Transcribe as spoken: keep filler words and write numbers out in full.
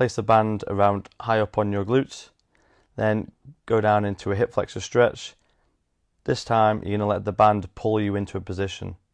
place the band around high up on your glutes, then go down into a hip flexor stretch. This time you're going to let the band pull you into a position.